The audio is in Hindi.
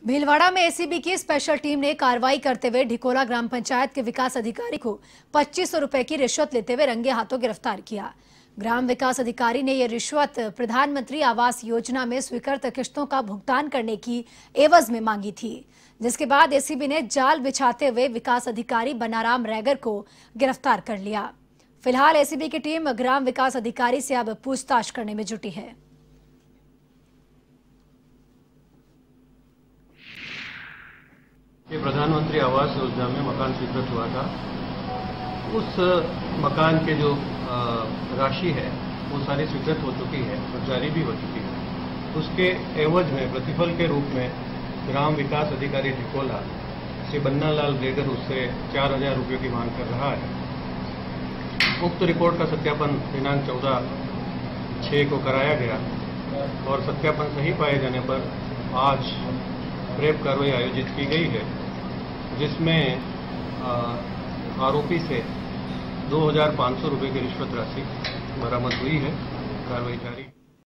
भीलवाड़ा में एसीबी की स्पेशल टीम ने कार्रवाई करते हुए ढिकोला ग्राम पंचायत के विकास अधिकारी को 2500 रुपए की रिश्वत लेते हुए रंगे हाथों गिरफ्तार किया। ग्राम विकास अधिकारी ने यह रिश्वत प्रधानमंत्री आवास योजना में स्वीकृत किस्तों का भुगतान करने की एवज में मांगी थी, जिसके बाद एसीबी ने जाल बिछाते हुए विकास अधिकारी बनाराम रैगर को गिरफ्तार कर लिया। फिलहाल एसीबी की टीम ग्राम विकास अधिकारी से अब पूछताछ करने में जुटी है। ये प्रधानमंत्री आवास योजना में मकान स्वीकृत हुआ था। उस मकान के जो राशि है वो सारी स्वीकृत हो चुकी है और जारी भी हो चुकी है। उसके एवज में प्रतिफल के रूप में ग्राम विकास अधिकारी ढिकोला श्री बन्नालाल रेगर उससे 4000 रुपये की मांग कर रहा है। उक्त रिपोर्ट का सत्यापन दिनांक 14/6 को कराया गया और सत्यापन सही पाए जाने पर आज प्रेप कार्रवाई आयोजित की गई है, जिसमें आरोपी से 2500 रुपये की रिश्वत राशि बरामद हुई है। कार्रवाई जारी।